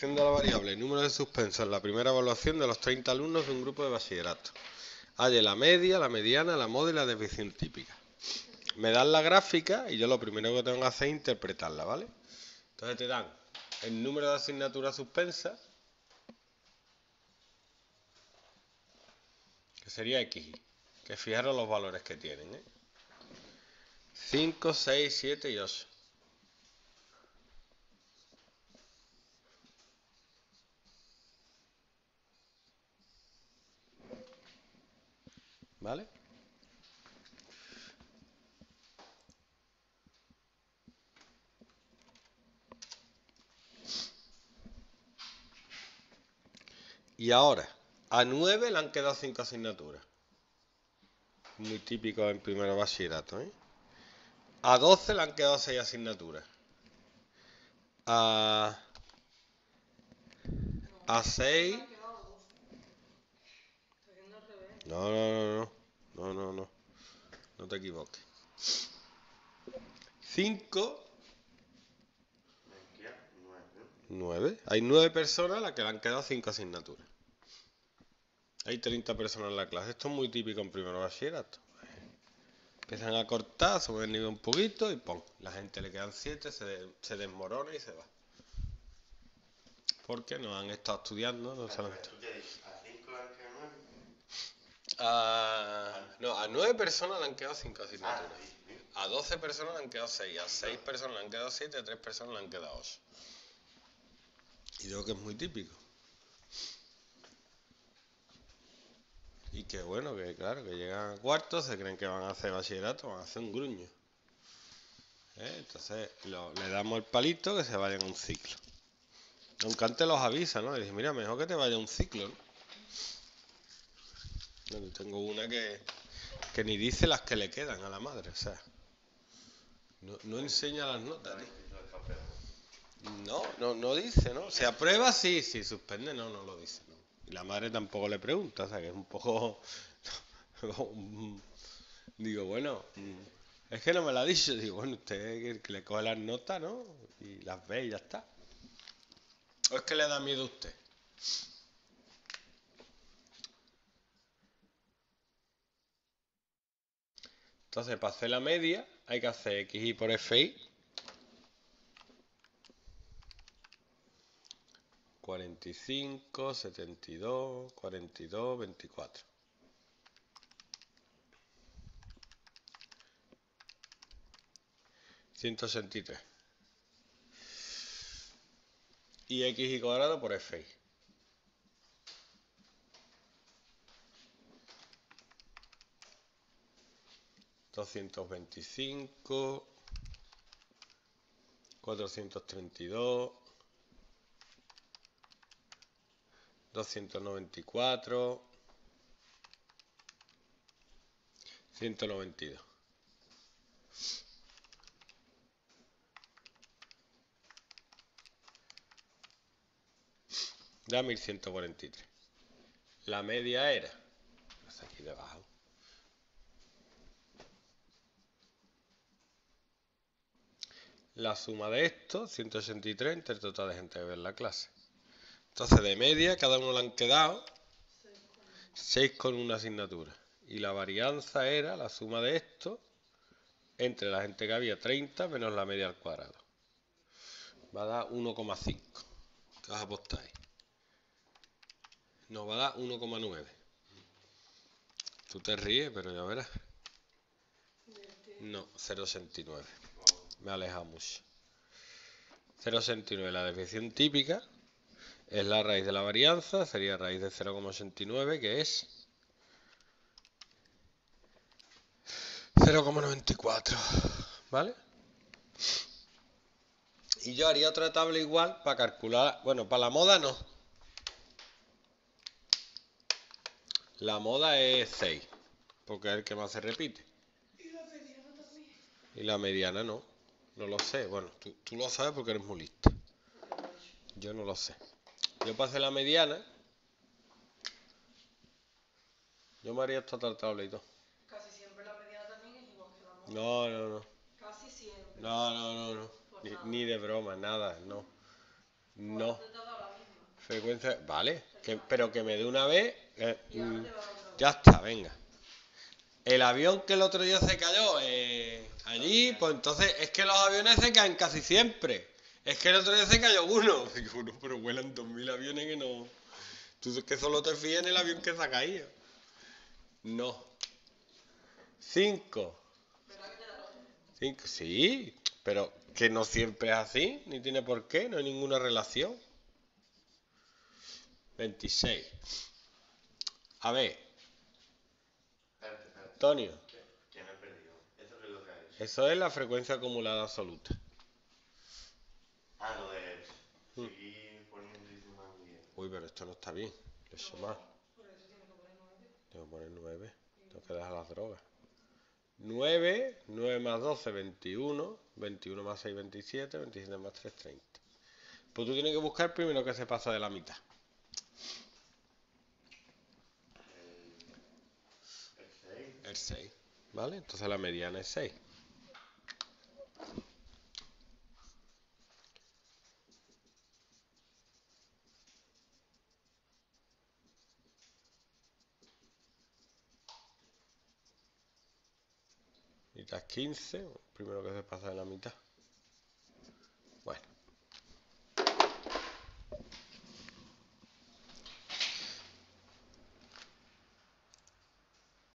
Aplicación de la variable número de suspenso en la primera evaluación de los 30 alumnos de un grupo de bachillerato. Halle la media, la mediana, la moda y la desviación típica. Me dan la gráfica y yo lo primero que tengo que hacer es interpretarla, ¿vale? Entonces te dan el número de asignaturas suspensas, que sería X, que fijaros los valores que tienen, 5, 6, 7 y 8. ¿Vale? Y ahora, a 9 le han quedado 5 asignaturas. Muy típico en primero bachillerato, A 12 le han quedado 6 asignaturas. A 6... No. No te equivoques. 5... 9. Hay 9 personas a las que le han quedado 5 asignaturas. Hay 30 personas en la clase. Esto es muy típico en primero bachillerato. Empiezan a cortar, suben el nivel un poquito y ¡pum! La gente le quedan 7, se desmorona y se va. Porque no han estado estudiando, no saben esto. A 9 personas le han quedado 5 asignaturas. A 12 personas le han quedado 6. A 6 personas le han quedado 7. A 3 personas le han quedado 8. Y digo que es muy típico. Y que bueno, que claro, que llegan a cuarto, se creen que van a hacer bachillerato, van a hacer un gruño. Entonces le damos el palito que se vayan a un ciclo. Aunque antes los avisa, ¿no? Y dice, mira, mejor que te vaya a un ciclo, ¿no? Bueno, tengo una que ni dice las que le quedan a la madre, o sea. No enseña las notas, tío. No dice, ¿no? Se aprueba, sí, suspende, no lo dice, ¿no? Y la madre tampoco le pregunta, o sea, que es un poco... Digo, bueno, es que no me lo ha dicho. Digo, bueno, usted que le coge las notas, ¿no? Y las ve y ya está. ¿O es que le da miedo a usted? Entonces, para hacer la media, hay que hacer xy por fi. 45, 72, 42, 24. $163. Y xy cuadrado por fi. 225, 432, 294, 192. Da 1143. La media era, aquí debajo, la suma de esto, 183, entre el total de gente que ve en la clase. Entonces, de media, cada uno le han quedado 6 con una asignatura. Y la varianza era la suma de esto entre la gente que había 30 menos la media al cuadrado. Va a dar 1,5. ¿Qué os apostáis? Nos va a dar 1,9. Tú te ríes, pero ya verás. No, 0,69. Me ha alejado mucho. 0,69. La desviación típica es la raíz de la varianza, sería raíz de 0,89, que es 0,94. ¿Vale? Y yo haría otra tabla igual para calcular. Bueno, para la moda no. La moda es 6, porque es el que más se repite. ¿Y la mediana también? Y la mediana no. No lo sé. Bueno, tú lo sabes porque eres muy lista. Yo no lo sé. Yo para hacer la mediana, yo me haría esta tabla y todo. Casi siempre la mediana también es igual que la moda. No. Casi siempre. No. Pues Ni de broma, nada, no. No. Pues te ha dado la misma. Frecuencia, vale, pero que me dé una vez. Y ahora te va otra vez. Ya está, venga. El avión que el otro día se cayó allí, pues entonces es que los aviones se caen casi siempre. Es que el otro día se cayó uno. Digo, no, pero vuelan 2000 aviones que no. Tú es que solo te fías en el avión que se ha caído. No. 5. ¿Verdad que te da otra? 5, sí, pero que no siempre es así, ni tiene por qué, no hay ninguna relación. 26. A ver, Espérate. Antonio, Que me he perdido. ¿Eso qué es lo que es? eso es la frecuencia acumulada absoluta. Ah, lo de seguir poniendo y sumando bien. Uy, pero esto no está bien. Le he hecho mal. Por eso tienes que poner 9. Tengo que poner 9. Tengo que dejar las drogas. 9, 9 más 12, 21. 21 más 6, 27. 27 más 3, 30. Pues tú tienes que buscar primero que se pasa de la mitad. El 6. El 6. ¿Vale? Entonces la mediana es 6. Mitad es 15. Primero que se pasa de la mitad.